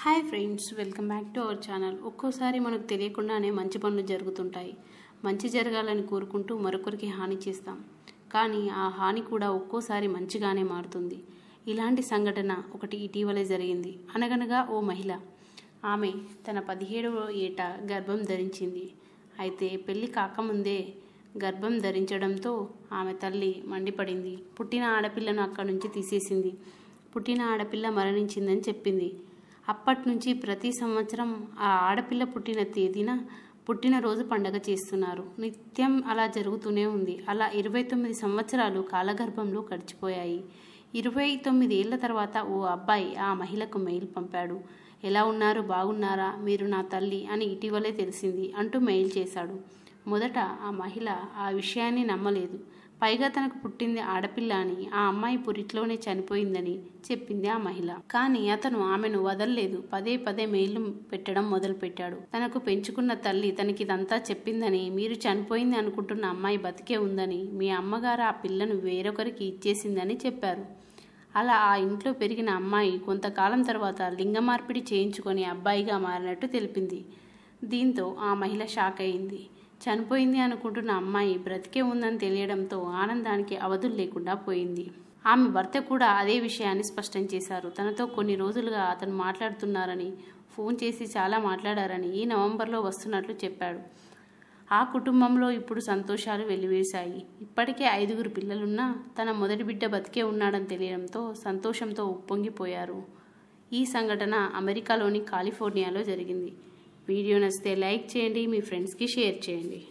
Hi friends, welcome back to our channel. ఒక్కోసారి మనకు తెలియకుండానే మంచి పనులు జరుగుతుంటాయి. మంచి జరగాలని కోరుకుంటూ మరొకరికి హాని చేస్తాం, కానీ ఆ హాని కూడా ఒక్కోసారి మంచిగానే మారుతుంది. ఇలాంటి సంఘటన ఒకటి ఇటీవలే జరిగింది. అనగనగా ఓ మహిళ, ఆమె తన 17వ ఏట గర్భం ధరించింది. అయితే పెళ్లి కాకముందే గర్భం ధరించడంతో ఆమె తల్లి మండిపడింది. పుట్టిన ఆడపిల్లను అక్కడి నుంచి తీసేసింది. పుట్టిన ఆడపిల్ల మరణించిందని చెప్పింది. అప్పటి నుంచి ప్రతి సంవత్సరం ఆ ఆడపిల్ల పుట్టిన తేదీన పుట్టినరోజు పండగ చేస్తున్నారు. నిత్యం అలా జరుగుతూనే ఉంది. అలా 29 సంవత్సరాలు కాలగర్భంలో గడిచిపోయాయి. 29 ఏళ్ల తర్వాత ఓ అబ్బాయి ఆ మహిళకు మెయిల్ పంపాడు. ఎలా ఉన్నారు, బాగున్నారా, మీరు నా తల్లి అని ఇటీవలే తెలిసింది అంటూ మెయిల్ చేశాడు. మొదట ఆ మహిళ ఆ విషయాన్ని నమ్మలేదు. పైగా తనకు పుట్టింది ఆడపిల్ల అని, ఆ అమ్మాయి పురిట్లోనే చనిపోయిందని చెప్పింది ఆ మహిళ. కానీ అతను ఆమెను వదల్లేదు. పదే పదే మెయిల్ పెట్టడం మొదలుపెట్టాడు. తనకు పెంచుకున్న తల్లి తనకిదంతా చెప్పిందని, మీరు చనిపోయింది అనుకుంటున్న అమ్మాయి బతికే ఉందని, మీ అమ్మగారు ఆ పిల్లను వేరొకరికి ఇచ్చేసిందని చెప్పారు. అలా ఆ ఇంట్లో పెరిగిన అమ్మాయి కొంతకాలం తర్వాత లింగ మార్పిడి చేయించుకొని అబ్బాయిగా మారినట్టు తెలిపింది. దీంతో ఆ మహిళ షాక్ అయింది. చనిపోయింది అనుకుంటున్న అమ్మాయి బ్రతికే ఉందని తెలియడంతో ఆనందానికి అవధులు లేకుండా పోయింది. ఆమె భర్త కూడా అదే విషయాన్ని స్పష్టం చేశారు. తనతో కొన్ని రోజులుగా అతను మాట్లాడుతున్నారని, ఫోన్ చేసి చాలా మాట్లాడారని, ఈ నవంబర్లో వస్తున్నట్లు చెప్పాడు. ఆ కుటుంబంలో ఇప్పుడు సంతోషాలు వెల్లివేశాయి. ఇప్పటికే 5 పిల్లలున్నా తన మొదటి బిడ్డ బతికే ఉన్నాడని తెలియడంతో సంతోషంతో ఉప్పొంగిపోయారు. ఈ సంఘటన అమెరికాలోని కాలిఫోర్నియాలో జరిగింది. వీడియో నచ్చితే లైక్ చేయండి, మీ ఫ్రెండ్స్కి షేర్ చేయండి.